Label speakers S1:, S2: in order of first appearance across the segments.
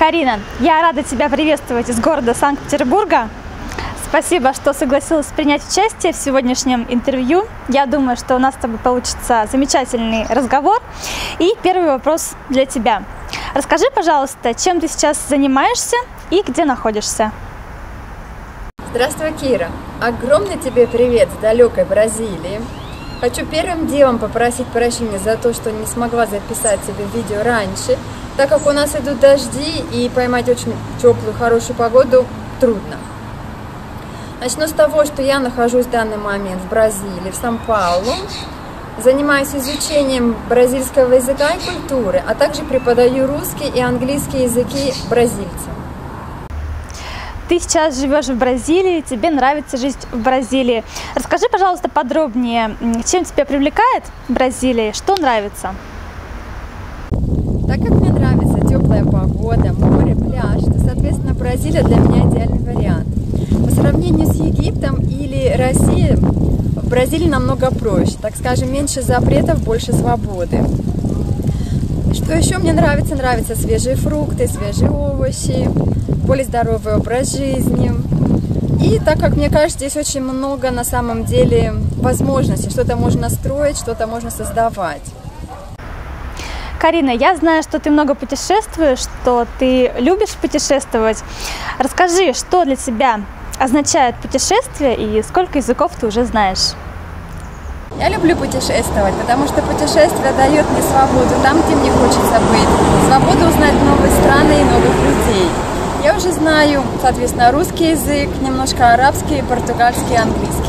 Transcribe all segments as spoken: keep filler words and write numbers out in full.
S1: Карина, я рада тебя приветствовать из города Санкт-Петербурга. Спасибо, что согласилась принять участие в сегодняшнем интервью. Я думаю, что у нас с тобой получится замечательный разговор. И первый вопрос для тебя. Расскажи, пожалуйста, чем ты сейчас занимаешься и где находишься?
S2: Здравствуй, Кира! Огромный тебе привет с далекой Бразилии. Хочу первым делом попросить прощения за то, что не смогла записать себе видео раньше, так как у нас идут дожди и поймать очень теплую, хорошую погоду трудно. Начну с того, что я нахожусь в данный момент в Бразилии, в Сан-Паулу. Занимаюсь изучением бразильского языка и культуры, а также преподаю русский и английский языки бразильцам.
S1: Ты сейчас живешь в Бразилии, тебе нравится жить в Бразилии. Расскажи, пожалуйста, подробнее, чем тебя привлекает Бразилия, что нравится?
S2: Так как мне нравится теплая погода, море, пляж, то, соответственно, Бразилия для меня идеальный вариант. По сравнению с Египтом или Россией, в Бразилии намного проще, так скажем, меньше запретов, больше свободы. Что еще мне нравится? Нравятся свежие фрукты, свежие овощи, более здоровый образ жизни. И так как мне кажется, здесь очень много на самом деле возможностей, что-то можно строить, что-то можно создавать.
S1: Карина, я знаю, что ты много путешествуешь, что ты любишь путешествовать. Расскажи, что для тебя означает путешествие и сколько языков ты уже знаешь?
S2: Я люблю путешествовать, потому что путешествие дает мне свободу там, где мне хочется быть. Свободу узнать новые страны и новых людей. Я уже знаю, соответственно, русский язык, немножко арабский, португальский, английский.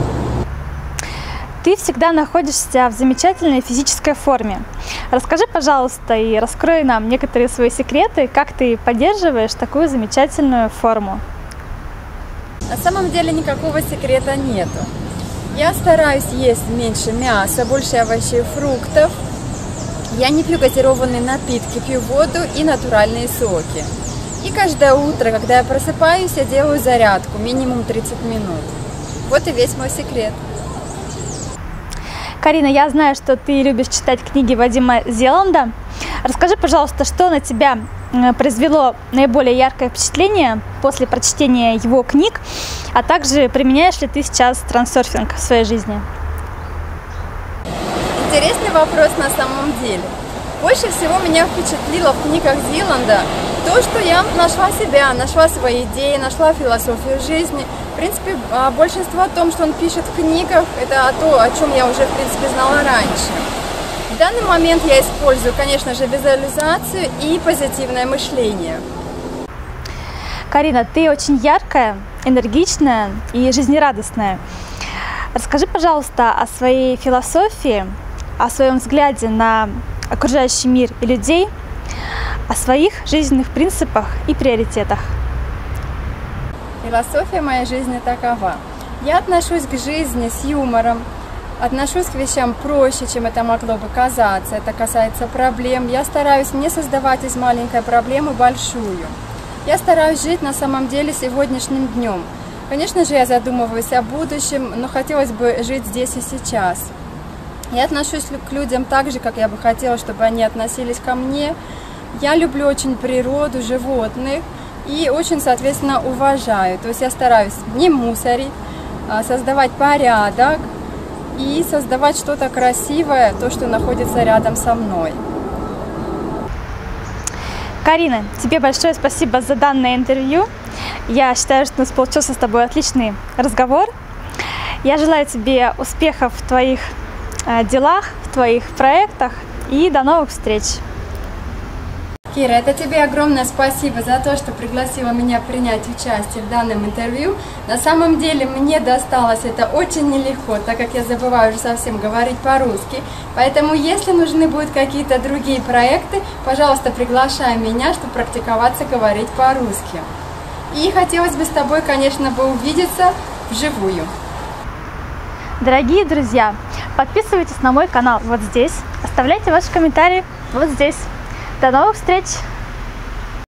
S1: Ты всегда находишься в замечательной физической форме. Расскажи, пожалуйста, и раскрой нам некоторые свои секреты, как ты поддерживаешь такую замечательную форму.
S2: На самом деле никакого секрета нету. Я стараюсь есть меньше мяса, больше овощей и фруктов. Я не пью газированные напитки, пью воду и натуральные соки. И каждое утро, когда я просыпаюсь, я делаю зарядку, минимум тридцать минут. Вот и весь мой секрет.
S1: Карина, я знаю, что ты любишь читать книги Вадима Зеланда. Расскажи, пожалуйста, что на тебя произвело наиболее яркое впечатление после прочтения его книг, а также применяешь ли ты сейчас трансерфинг в своей жизни?
S2: Интересный вопрос на самом деле. Больше всего меня впечатлило в книгах Зеланда то, что я нашла себя, нашла свои идеи, нашла философию жизни. В принципе, большинство о том, что он пишет в книгах, это то, о чем я уже, в принципе, знала раньше. В данный момент я использую, конечно же, визуализацию и позитивное мышление.
S1: Карина, ты очень яркая, энергичная и жизнерадостная. Расскажи, пожалуйста, о своей философии, о своем взгляде на окружающий мир и людей, о своих жизненных принципах и приоритетах.
S2: Философия моей жизни такова. Я отношусь к жизни с юмором, отношусь к вещам проще, чем это могло бы казаться. Это касается проблем. Я стараюсь не создавать из маленькой проблемы большую. Я стараюсь жить на самом деле сегодняшним днем. Конечно же, я задумываюсь о будущем, но хотелось бы жить здесь и сейчас. Я отношусь к людям так же, как я бы хотела, чтобы они относились ко мне. Я люблю очень природу, животных и очень, соответственно, уважаю. То есть я стараюсь не мусорить, создавать порядок и создавать что-то красивое, то, что находится рядом со мной.
S1: Карина, тебе большое спасибо за данное интервью. Я считаю, что у нас получился с тобой отличный разговор. Я желаю тебе успехов в твоих делах, в твоих проектах и до новых встреч!
S2: Кира, это тебе огромное спасибо за то, что пригласила меня принять участие в данном интервью. На самом деле мне досталось это очень нелегко, так как я забываю уже совсем говорить по-русски. Поэтому, если нужны будут какие-то другие проекты, пожалуйста, приглашай меня, чтобы практиковаться говорить по-русски. И хотелось бы с тобой, конечно, бы увидеться вживую.
S1: Дорогие друзья, подписывайтесь на мой канал вот здесь, оставляйте ваши комментарии вот здесь. До новых встреч!